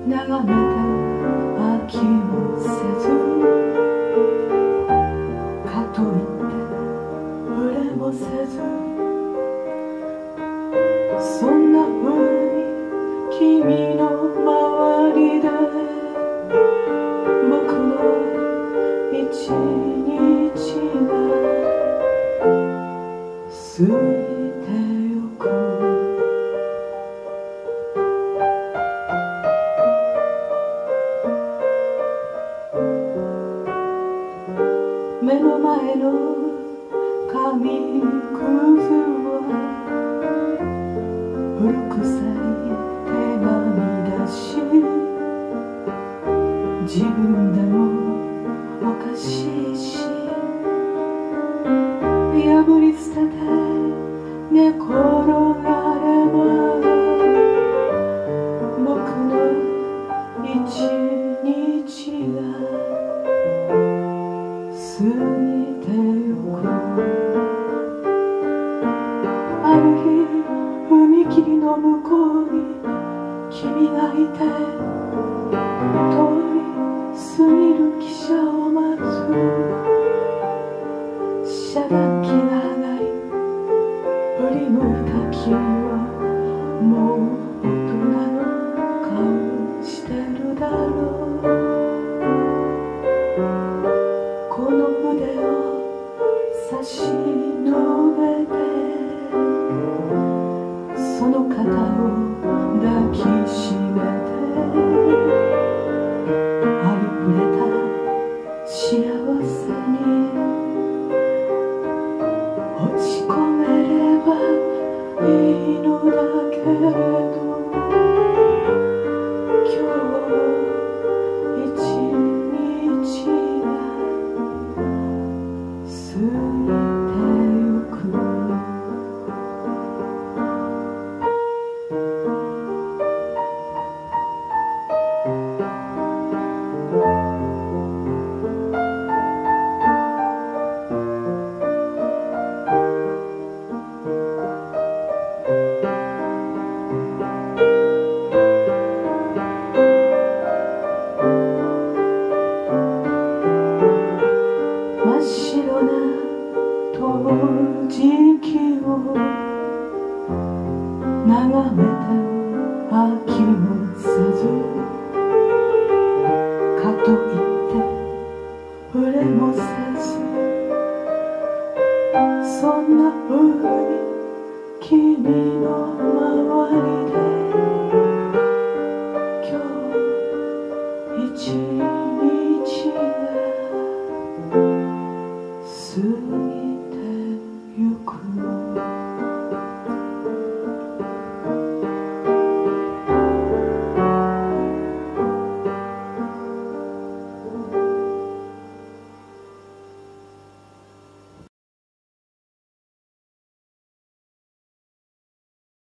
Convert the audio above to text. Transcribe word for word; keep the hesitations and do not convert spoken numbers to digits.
眺めて飽きもせず、かといって触れもせず、そんな風に君の周りで僕の一日が過ぎてゆく。目の前の紙くずは古臭い手紙だし、自分でもおかしいし、破り捨てて寝転がれば僕の一日が過ぎてゆく。ある日踏切の向こうに君がいて、通り過ぎる汽車を待つ。遮断機が上がり振り向いた君はもう大人の顔してるだろう。この腕を差し伸べてその肩を抱きしめて、ありふれた幸せに落ち込めればいいのだけれど、今日一日が過ぎてゆく。真っ白な陶磁器を眺めて飽きもせず、かといって触れもせず、そんな風に君の周りで